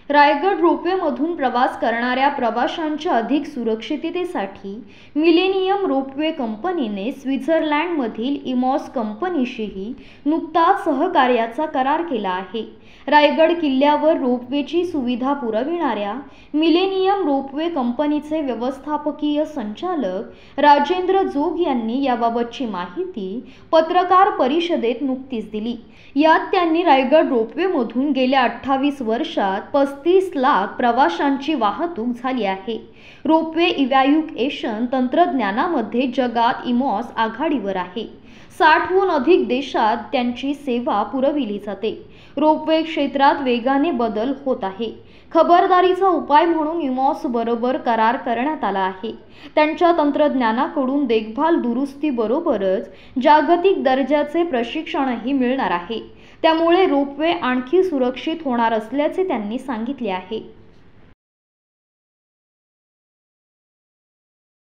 रायगड रोपवेमधून प्रवास करणाऱ्या प्रवाशांच्या अधिक सुरक्षिततेसाठी मिलेनियम रोपवे कंपनीने स्वित्झर्लंडमधील इमॉस कंपनीशीही नुकताच सहकार्याचा करार केला आहे। रायगड किल्ल्यावर रोपवेची सुविधा पुरविणाऱ्या मिलेनियम रोपवे कंपनीचे व्यवस्थापकीय संचालक राजेंद्र जोग यांनी याबाबतची माहिती पत्रकार परिषदेत नुकतीच दिली। यात त्यांनी रायगड रोपवेमधून गेल्या 28 वर्षात 35 लाख प्रवाशांची वाहतूक झाली आहे। रोपवे इव्हॅक्युएशन तंत्रज्ञानामध्ये जगात इमॉस आघाडीवर आहे। 60हून अधिक देशात त्यांची सेवा पुरविली जाते। रोपवे क्षेत्रात वेगाने बदल होत आहे। खबरदारीचा उपाय म्हणून इमॉस बरोबर करार करण्यात आला आहे। त्यांच्या तंत्रज्ञानाकडून देखभाल दुरुस्ती बरोबरच जागतिक दर्जाचे प्रशिक्षणही मिळणार आहे। त्यामुळे रोपवे आणखी सुरक्षित होणार असल्याचे त्यांनी सांगितले आहे।